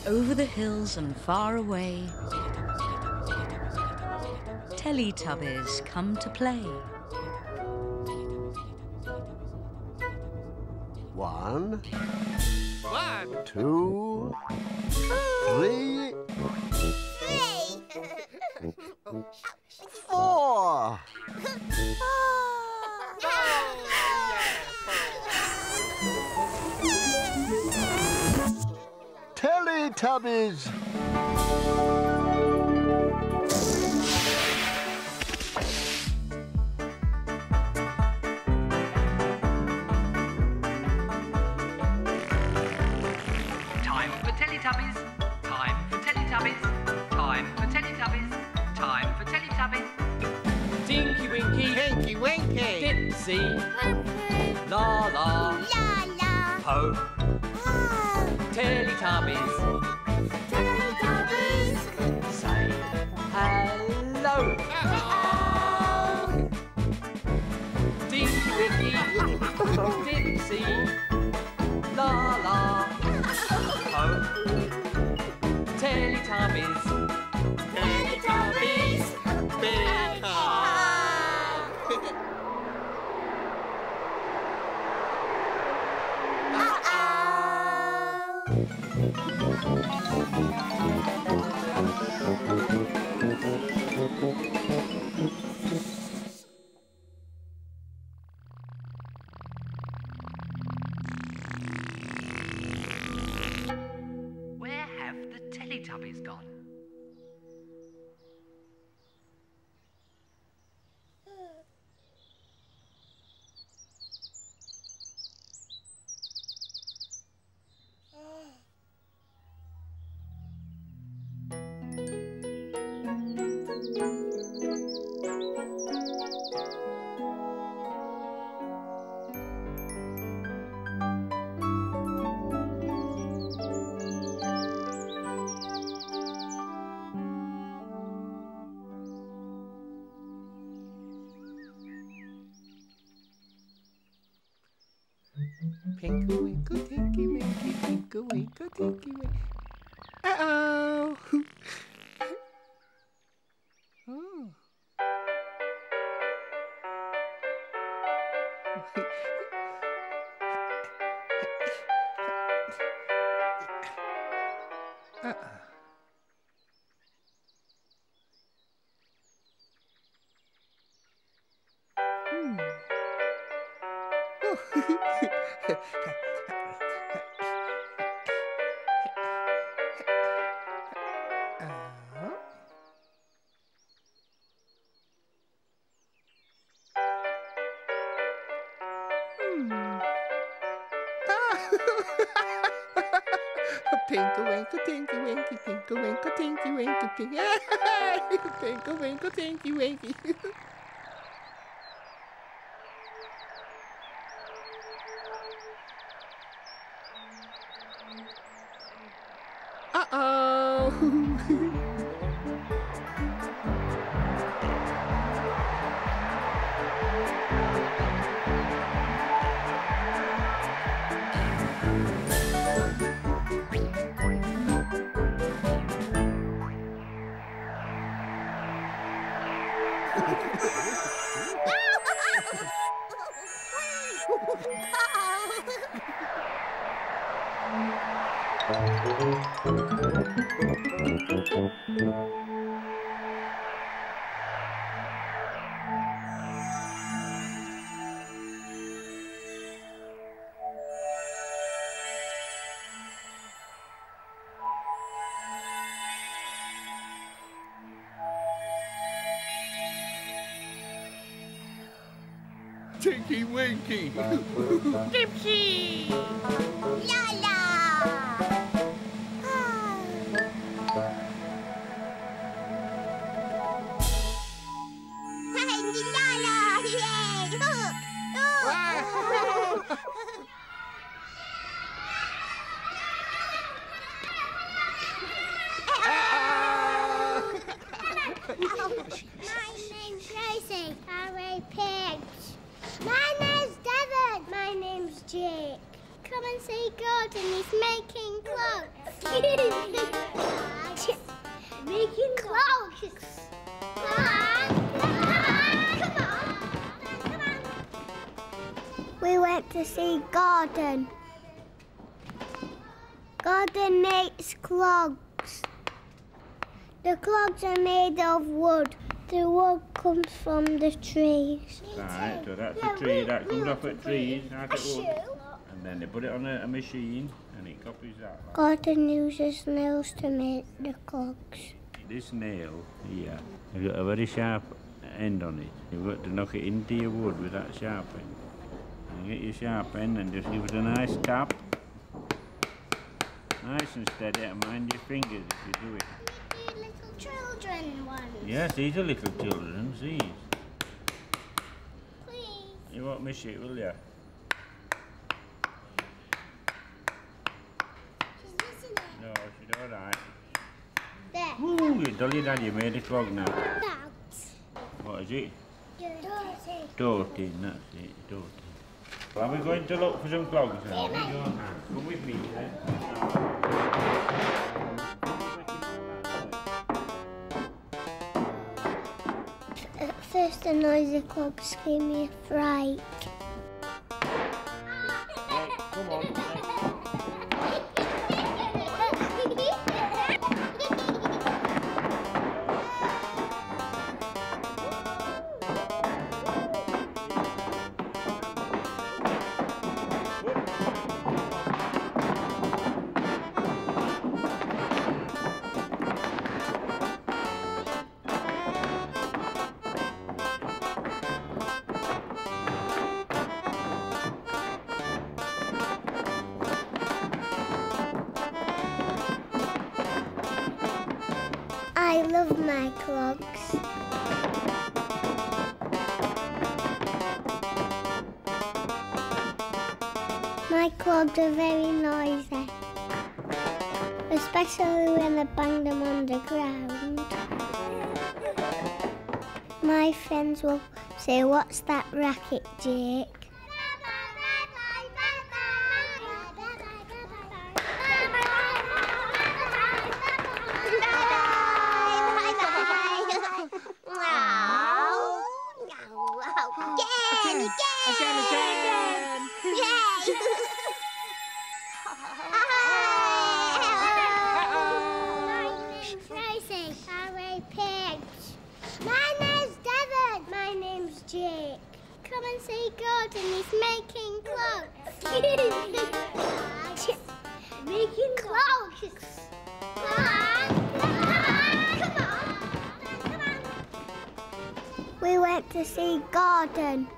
Over the hills and far away, Teletubbies come to play. 1, 2, 3, 4. Teletubbies! Time for Teletubbies. Time for Teletubbies. Time for Teletubbies. Time for Teletubbies. Tinky Winky. Tinky Winky. Dipsy. La La. La la. Po. Oh. Teletubbies. Teletubbies. Say hello. Tinky Winky. Dipsy. La La. Po. Teletubbies. Teletubbies. Big Where have the Teletubbies gone? Pinkle winkle, tinky winky, tinkle winkle, tinky winky. Uh-oh! Oh. Tinkle winkle, tinky winky, tinkle winkle, tinky winky, tinkle winkle, tinky winky. Uh-oh! Tinky Winky! Dipsy! La la! Tinky la la! Yay! Look! My name's Rosie. I wear pigs. My name's Devon. My name's Jake. Come and see God and he's making clothes. Making clocks. Come on. We went to see Gordon. Gordon makes clogs. The clogs are made of wood. The wood comes from the trees. Right, so that's a tree that comes off at trees, like it wood. And then they put it on a machine and it copies that. Like. Gordon uses nails to make the clogs. This nail here has got a very sharp end on it. You've got to knock it into your wood with that sharp end. And you get your sharp end and just give it a nice tap. Nice and steady, and mind your fingers if you do it. The little children ones. Yes, these are little children, these. Please. You won't miss it, will you? She's missing it. No, she's alright. There. Ooh, you tell your dad you made a clog now. That's What is it? dirty. Doting, that's it, doting. Well, are we going to look for some clogs now? Come with me then. At first the noisy clogs gave me a fright. Come on. I love my clogs. My clogs are very noisy, especially when I bang them on the ground. My friends will say, "What's that racket, Jake?" Again. My name's Rosie. R.A. Pigs. My name's Devon. My name's Jake. Come and see Gordon. He's making clothes. Making clothes. Come on. We went to see Gordon.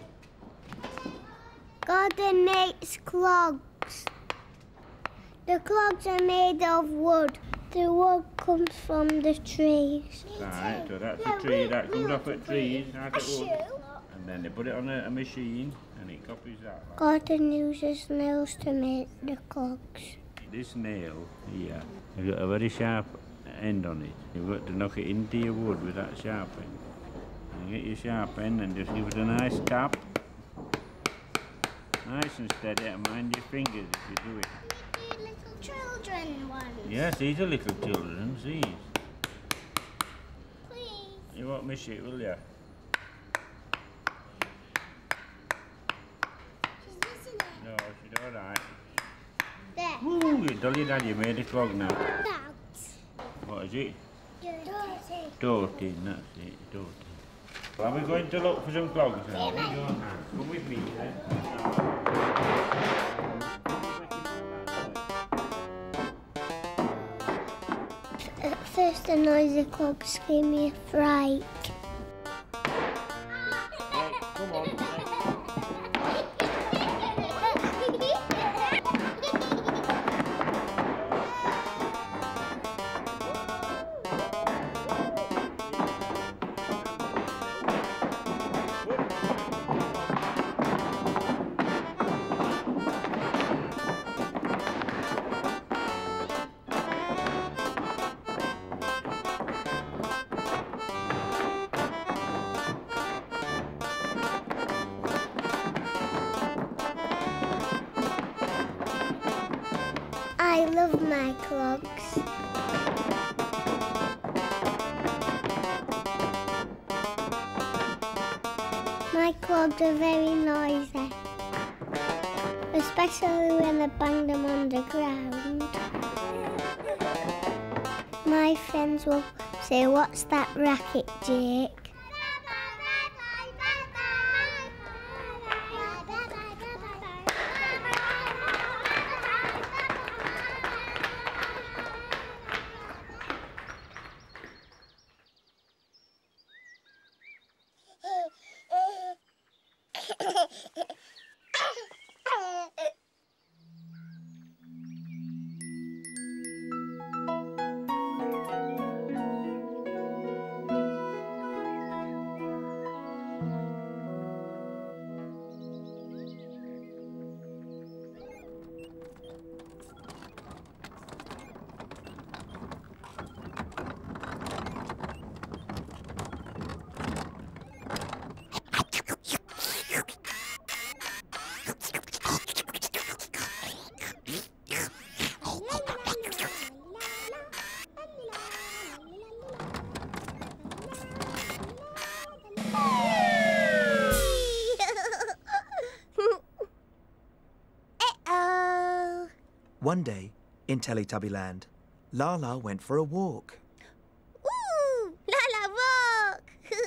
Gordon makes clogs. The clogs are made of wood. The wood comes from the trees. Right, so that's a tree that comes off at trees, like it wood. And then they put it on a machine and it copies that. Like. Gordon uses nails to make the clogs. This nail here has got a very sharp end on it. You've got to knock it into your wood with that sharp end. And you get your sharp end and just give it a nice tap. Nice and steady, and mind your fingers if you do it. The little children ones. Yes, these are little children, these. Please. You won't miss it, will you? She's missing it. No, she's alright. There. Ooh, you tell your dad you made a clog now. That's What is it? dirty. Doting, that's it, doting. Well, are we going to look for some clogs now? Come with me then. At first the noisy clogs gave me a fright. Come on. I love my clogs. My clogs are very noisy, especially when I bang them on the ground. My friends will say, "What's that racket, Jake?" One day, in Teletubbyland, Laa-Laa went for a walk. Ooh, Laa-Laa walk!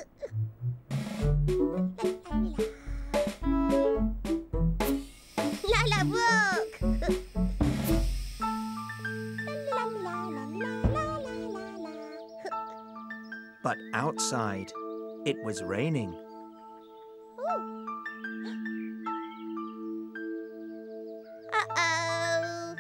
Laa-Laa walk! But outside, it was raining. Uh-oh!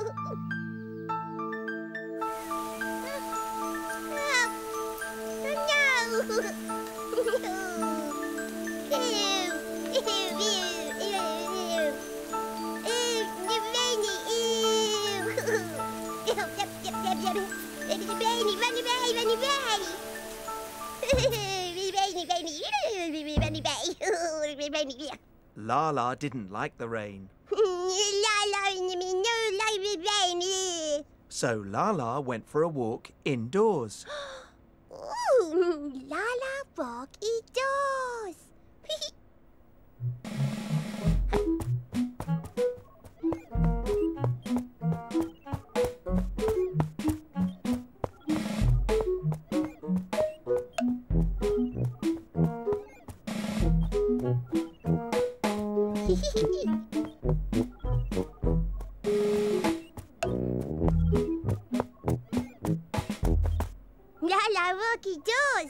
Laa-Laa didn't like the rain. So Laa-Laa went for a walk indoors. Ooh, Laa-Laa walk indoors. Laa-Laa walk indoors.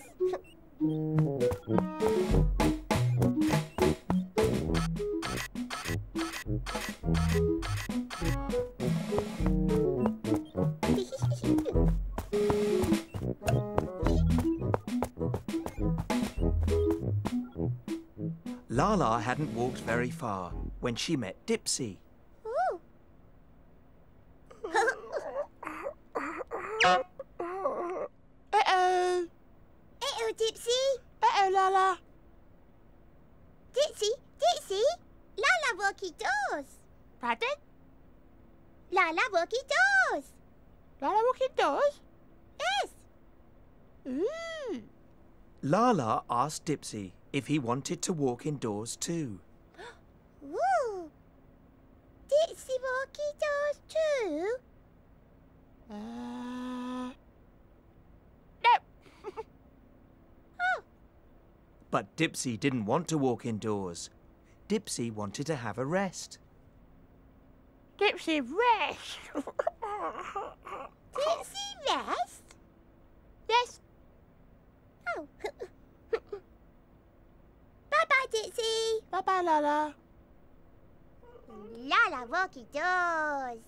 Laa-Laa hadn't walked very far when she met Dipsy. Ooh. Uh-oh. Uh-oh, Dipsy. Uh-oh, Laa-Laa. Dipsy, Dipsy. Laa-Laa walk indoors. Pardon? Laa-Laa walk indoors. Laa-Laa walk indoors? Yes. Ooh. Laa-Laa asked Dipsy if he wanted to walk indoors too. Ooh. Dipsy walk indoors too? No. Oh. But Dipsy didn't want to walk indoors. Dipsy wanted to have a rest. Dipsy, rest. Dipsy rest? Yes. Oh. Bye-bye, Dipsy. Bye-bye, Laa-Laa. Laa-Laa walk indoors.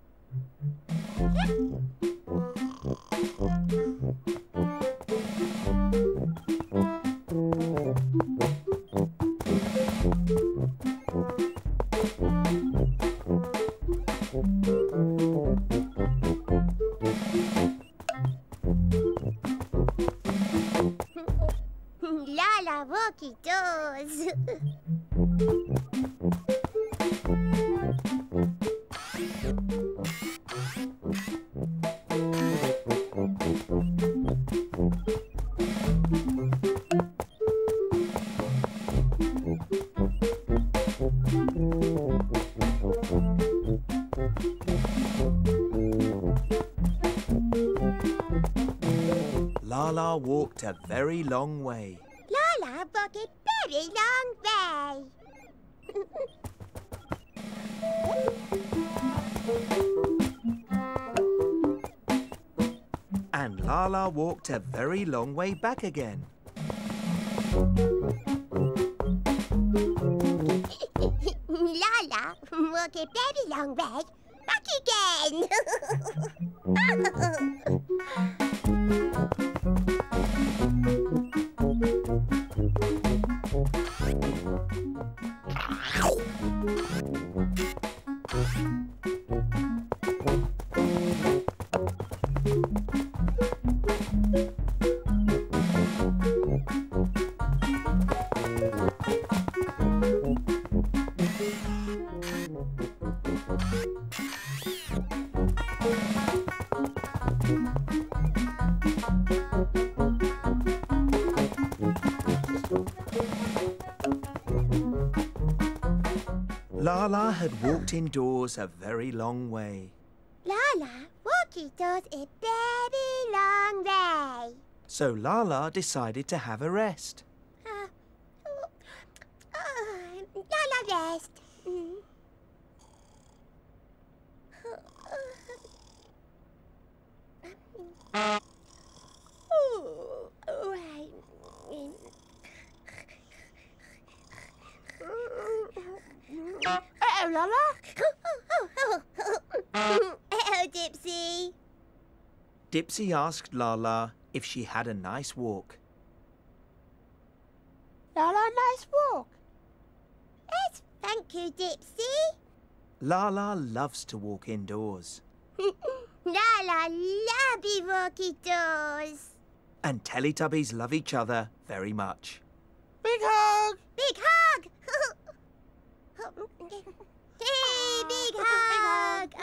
Laa-Laa walk indoors. Laa-Laa walked a very long way. Laa-Laa walked a very long way. And Laa-Laa walked a very long way back again. Laa-Laa walked a very long way back again. Laa-Laa had walked indoors a very long way. Laa-Laa walked indoors a very long way. So Laa-Laa decided to have a rest. Laa-Laa rest. Laa-Laa. Dipsy. Dipsy asked Laa-Laa if she had a nice walk. Laa-Laa, nice walk. Yes, thank you, Dipsy. Laa-Laa loves to walk indoors. Laa-Laa loves walking doors. And Teletubbies love each other very much. Big hug! Big hug! Hey, big hug!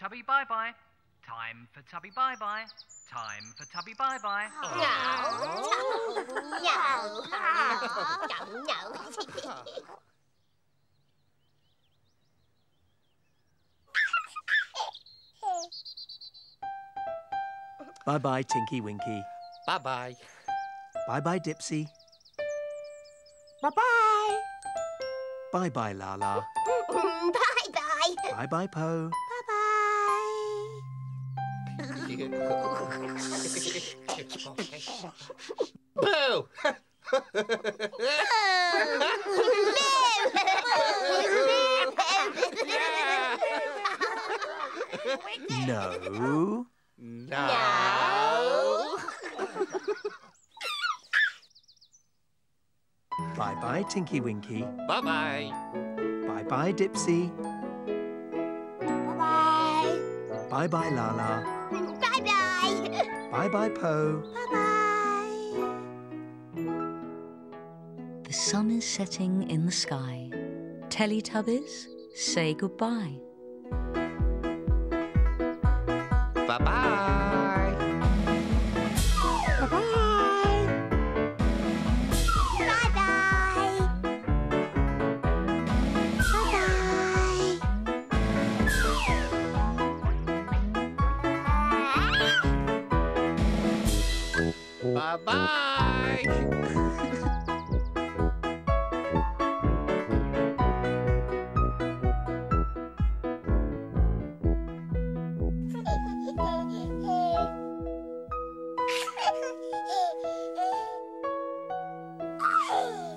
Tubby bye-bye. Time for Tubby bye-bye. Time for Tubby bye-bye. No. Bye-bye, Tinky Winky. Bye-bye. Bye-bye, Dipsy. Bye-bye. Bye-bye, Lala. Bye-bye. Bye-bye, Po. Boo! No. No. Bye-bye, Tinky Winky. Bye-bye. Bye-bye, Dipsy. Bye-bye. Bye-bye, Lala. Bye-bye. Bye-bye, Po. Bye-bye. The sun is setting in the sky. Teletubbies, say goodbye. Bye-bye. Bye-bye. Bye-bye. Bye-bye. Bye-bye.